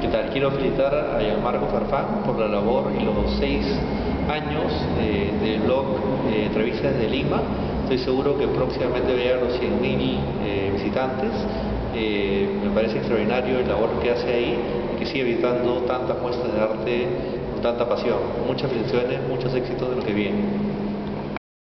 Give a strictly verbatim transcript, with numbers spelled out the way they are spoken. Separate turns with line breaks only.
¿Qué tal? Quiero felicitar a Gianmarco Farfán por la labor y los seis años eh, del blog eh, Entrevistas de Lima. Estoy seguro que próximamente va a llegar a los cien mil eh, visitantes. Eh, me parece extraordinario el labor que hace ahí y que sigue visitando tantas muestras de arte con tanta pasión. Muchas felicitaciones, muchos éxitos de lo que viene.